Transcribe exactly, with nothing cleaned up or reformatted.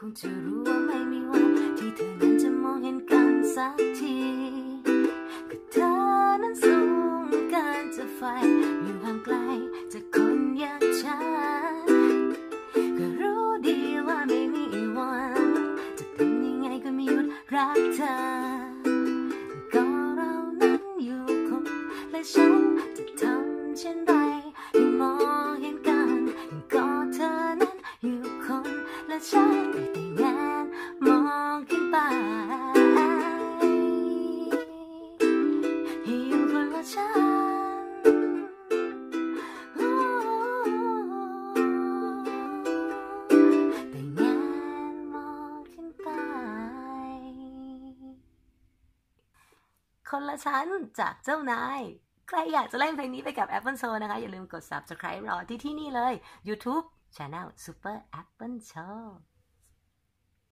จะรู้ว่าไม่มีวันที่เธอนั้นจะมองเห็นกันสักทีก็เธอนั้นสูงเกินจะไฟอยู่ห่างไกลจากคนอย่างฉันก็รู้ดีว่าไม่มีวันจะทำยังไงก็ไม่หยุดรักเธอก็เรานั้นอยู่คนและฉันจะทำเช่นไรให้มองเห็นกันก็เธอนั้นอยู่คนและฉันได้แต่งานมองขึ้นไปให้อยู่คนละฉันแต่งานมองขึ้นไปคนละชั้นจากเจ้านายใครอยากจะเล่นเพลงนี้ไปกับ Apple Show นะคะอย่าลืมกด Subscribe รอที่ที่นี่เลย YouTube Channel Super Apple Show